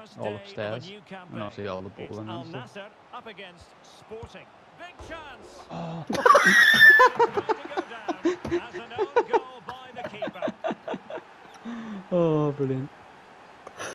all upstairs. And obviously all the bowling and stuff. Up against Sporting. Big chance. Oh. As an own goal by the keeper. Oh, brilliant.